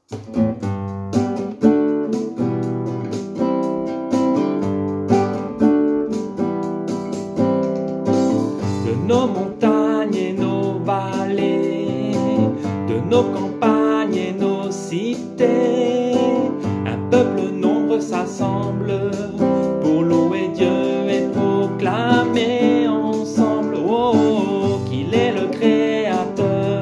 De nos montagnes et nos vallées, de nos campagnes et nos cités, un peuple nombreux s'assemble pour louer Dieu et proclamer ensemble qu'il est le Créateur,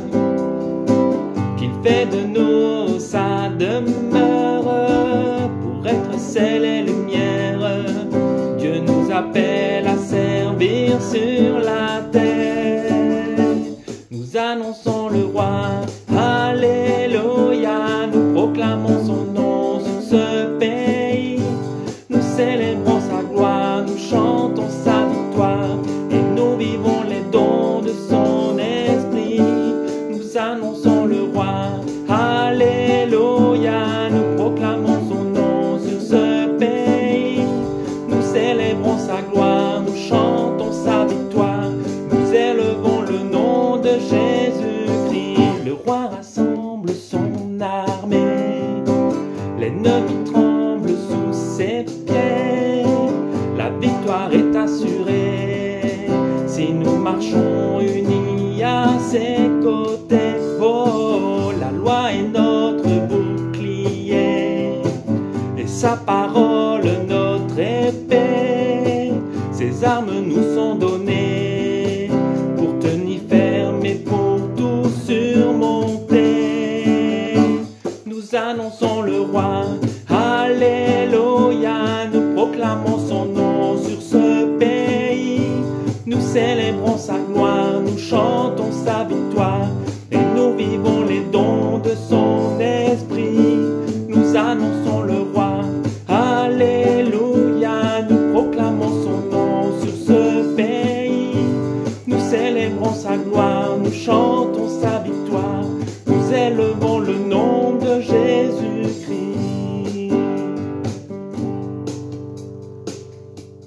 qu'il fait de nous sa demeure pour être sel et lumière. Dieu nous appelle à servir sur la terre. Nous annonçons le roi, alléluia. Nous proclamons son nom sur ce pays. Nous célébrons sa gloire, nous chantons sa victoire et nous vivons les dons de son esprit. Nous annonçons le roi, alléluia. Nous proclamons son nom sur ce pays. Nous célébrons sa gloire, nous chantons sa victoire, nous élevons le nom de Jésus-Christ. Le roi rassemble son armée, l'ennemi tremble sous ses pieds. La victoire est assurée si nous marchons unis à ses côtés. Oh, la loi est notre bouclier et sa parole notre épée. Ces armes nous sont données pour tenir ferme et pour tout surmonter. Nous annonçons le roi, alléluia. Nous proclamons son nom sur ce pays. Nous célébrons sa gloire, nous chantons sa victoire et nous vivons les dons de son esprit. Nous annonçons le roi, alléluia. Nous proclamons son nom sur ce pays. Nous célébrons sa gloire, nous chantons sa victoire, nous élevons